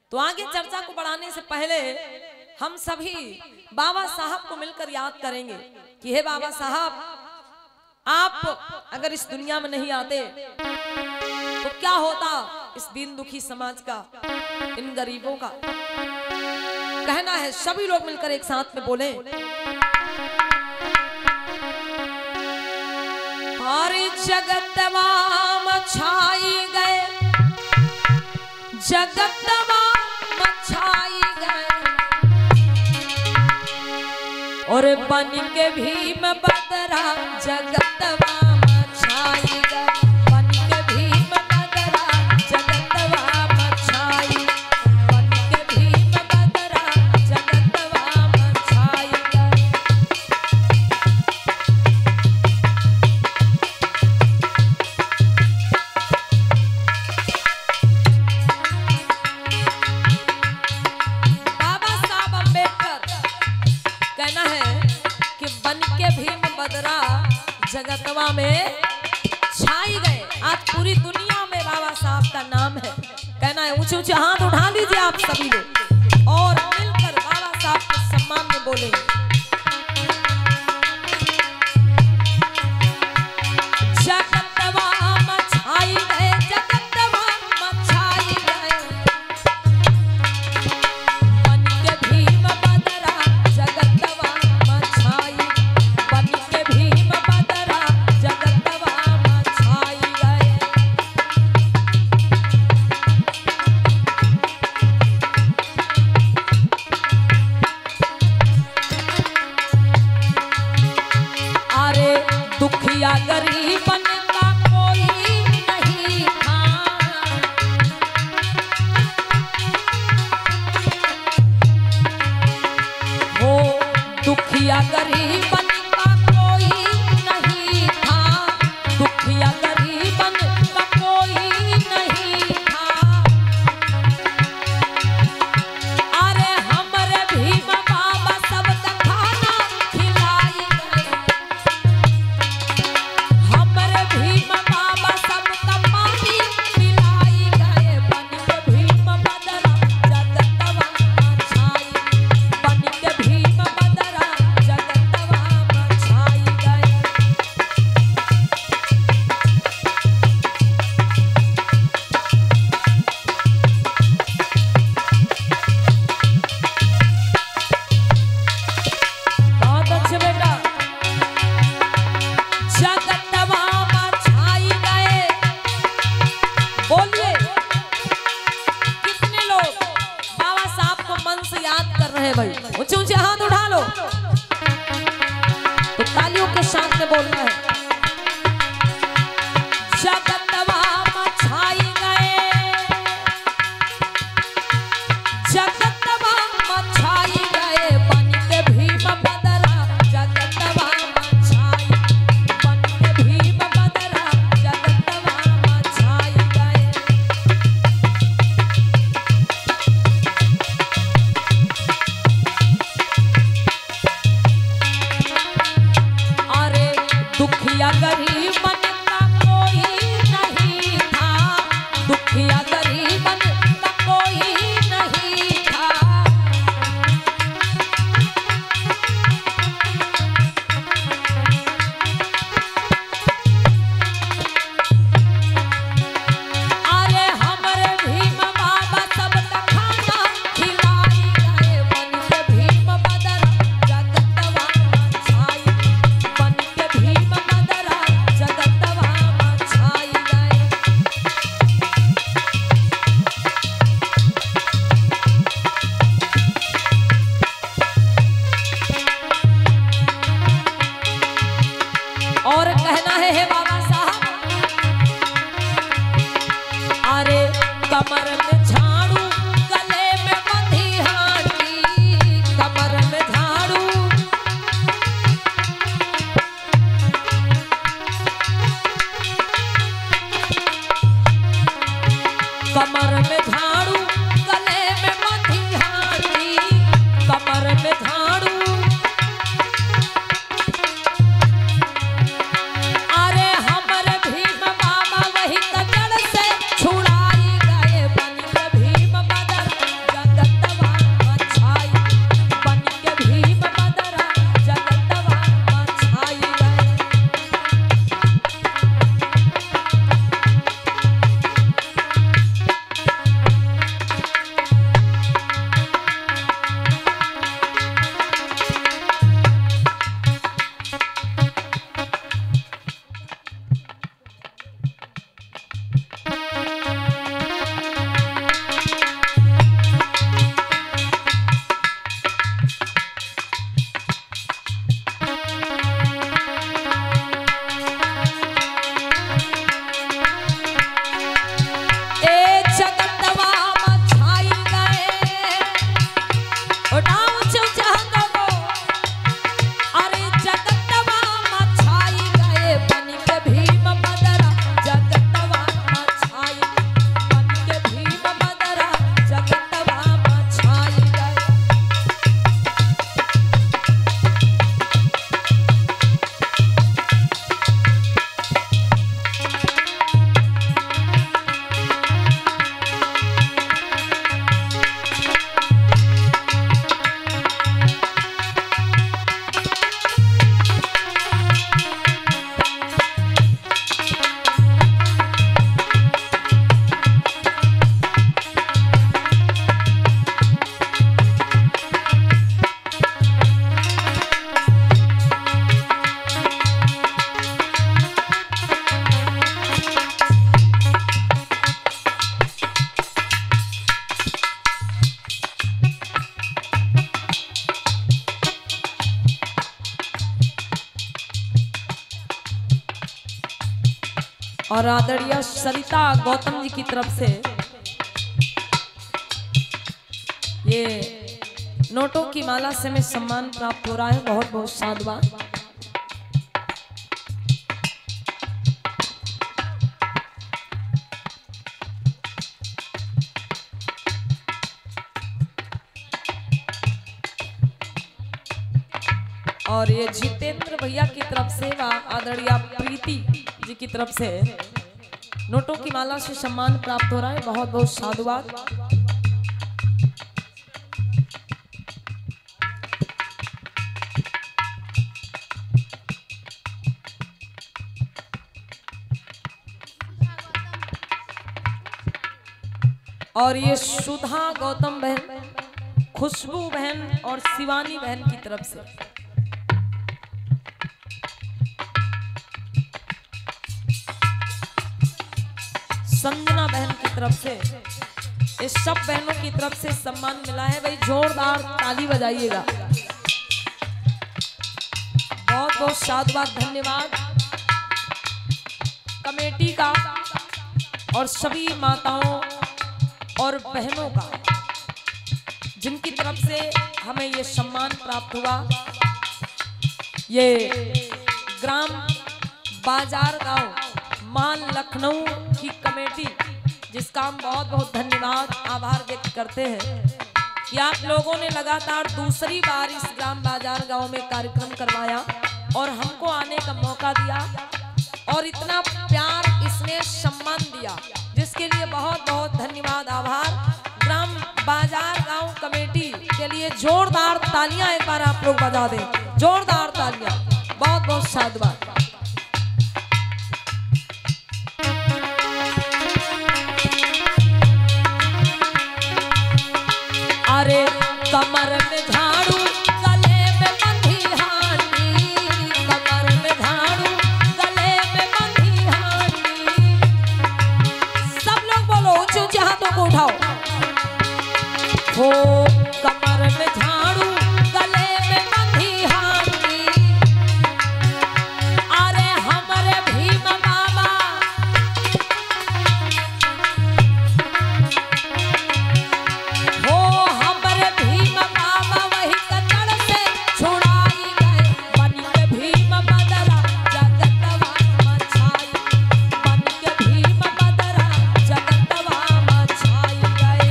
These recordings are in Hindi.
तो आगे चर्चा को बढ़ाने से पहले हम सभी बाबा साहब को मिलकर याद करेंगे कि हे बाबा साहब, आप अगर इस दुनिया में नहीं आते तो क्या होता इस दीन दुखी समाज का, इन गरीबों का। कहना है सभी लोग मिलकर एक साथ में बोले, हरि जगतवा मछाई गए, जगतवा मछाई गए, और बन के भीम बदरा जगतवा मछाई गए, बन के भीम बदरा जगतवा मछाई, बन के भीम बदरा जगतवा मछाई गए। बाबा साहब अम्बेडकर कहना है कि बन के भीम बदरा जगतवा में छाई गए। आज पूरी दुनिया में बाबा साहब का नाम है। कहना है ऊंचे ऊंचे हाथ उठा लीजिए आप सभी लोग और मिलकर बाबा साहब के सम्मान में बोलेंगे, जगतवा मछाई गए, जगतवा मछाई गए, बन के भीम बदरा जगतवा मछाई, बन के भीम बदरा जगतवा मछाई गए। अरे दुखिया गरीबन का कोई नहीं था, हो दुखिया गरीबन का कोई नहीं था, दुखिया गरीबन का कोई नहीं था। अरे हमरे भीम बाबा सबका खाना खिलाई गए, हमरे भीम बाबा सबका पानी पिलाई गए, बन के भीम बदरा जगतवा मछाई, बन के भीम बदरा जगतवा मछाई गए। बहुत अच्छे बेटा, जगतवा मछाई गए। बोलिए कितने लोग बाबा साहब को मन से याद कर रहे हैं भाई? ऊंचे ऊंचे हाथ उठा लो तो तालियों के साथ में बोलना है, जगतवा मछाई गए, जगतवा मछाई गए, बन के भीम बदरा जगतवा मछाई, बन के भीम बदरा जगतवा मछाई गए। अरे दुख और आदरणीय सरिता गौतम जी की तरफ से ये नोटों की माला से हमें सम्मान प्राप्त हो रहा है। बहुत बहुत साधुवाद। और ये जितेंद्र भैया की तरफ से व आदरणीय प्रीति जी की तरफ से नोटों की माला से सम्मान प्राप्त हो रहा है। बहुत बहुत साधुवाद। और ये सुधा गौतम बहन, खुशबू बहन और शिवानी बहन की तरफ से, संजना बहन की तरफ से, इस सब बहनों की तरफ से सम्मान मिला है। भाई जोरदार ताली बजाइएगा। बहुत बहुत साधुवाद, धन्यवाद कमेटी का और सभी माताओं और बहनों का जिनकी तरफ से हमें ये सम्मान प्राप्त हुआ। ये ग्राम बाजार गांव मान लखनऊ की कमेटी, जिसका हम बहुत बहुत धन्यवाद आभार व्यक्त करते हैं कि आप लोगों ने लगातार दूसरी बार इस ग्राम बाजार गांव में कार्यक्रम करवाया और हमको आने का मौका दिया और इतना प्यार, इसमें सम्मान दिया, जिसके लिए बहुत बहुत धन्यवाद आभार। ग्राम बाजार गांव कमेटी के लिए जोरदार तालियां एक बार आप लोग बजा दें, जोरदार तालियां। बहुत बहुत साधुवाद। अरे कमर में झाड़ू, गले में बंधी हांडी, कमर में झाड़ू, गले में बंधी हांडी। सब लोग बोलो, ऊंचे ऊंचे हाथों को उठाओ। हो कमर में झाड़ू, गले में बंधी हांडी। अरे हमारे भीम बाबा, हो हमारे भीम बाबा वही कचड़ से छुड़ाई गए। बन के भीम बदरा जगतवा मचाई, बन के भीम बदरा जगतवा मचाई गए।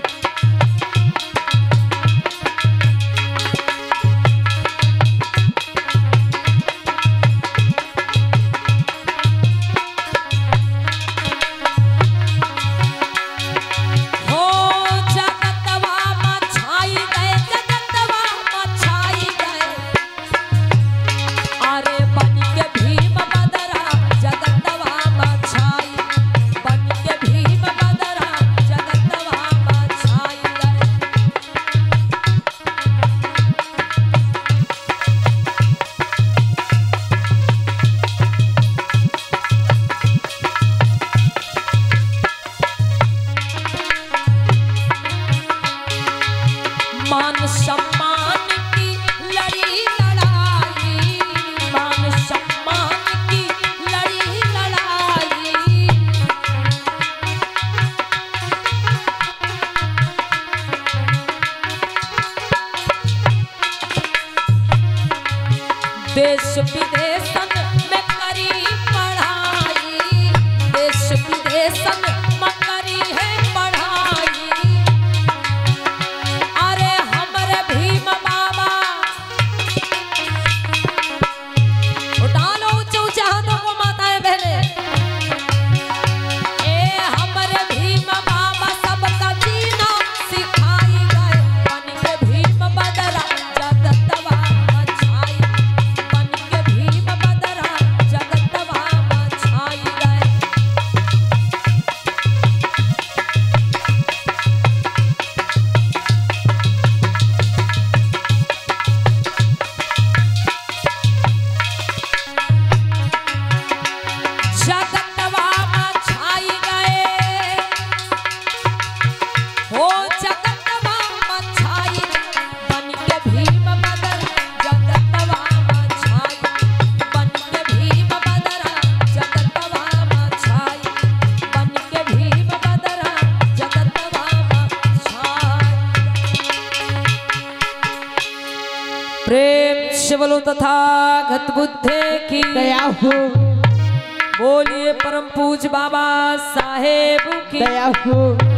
हो जगतवा मचाई गए, जगतवा मचाई गए। अरे बन के भीम बदरा जगतवा मचाई, बन के भीम बदरा जगतवा मचाई गए। मान सम्मान की लड़ी लड़ाई, मान सम्मान की लड़ी लड़ाई। देश विदेशन में करी पढ़ाई, देश विदेशन में करी है पढ़ाई। अरे हमारे भीम बाबा, उठा लो ऊंचे ऊंचे हाथों को माताएं बहने। ए हमारे भीम बाबा सबका जीना सिखाई गए। बन के भीम बदरा जगतवा मचाई, बन के भीम प्रेम से बोलो तथागत बुद्धे की दया हो, बोलिए परम पूज बाबा साहेब की दया हो।